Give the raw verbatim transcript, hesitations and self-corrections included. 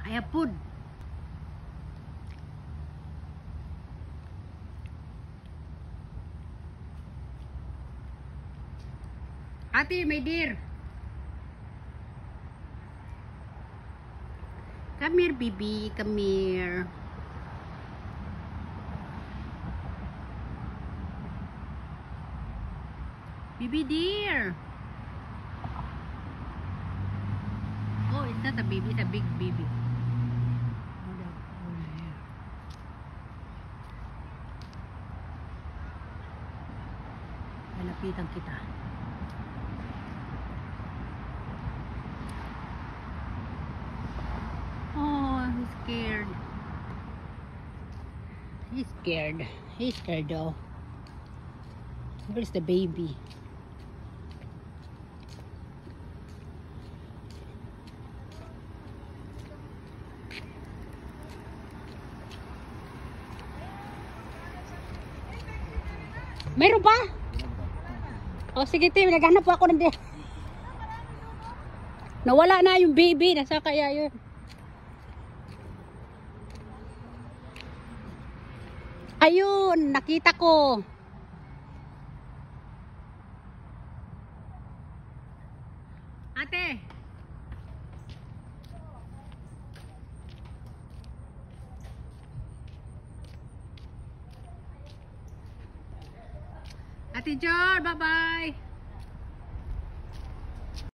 I have food. Ate, my dear. Come here, baby. Come here. Baby dear. Oh, it's not a baby. It's a big baby. Lalapitan kita. Oh, he's scared. He's scared. He's scared though. Where's the baby? Mayroon pa? O oh, sige Tim, naghanap po ako ng nawala na yung baby. Nasa kaya yun? Ayun, nakita ko. Ate. Ate Jor, bye-bye.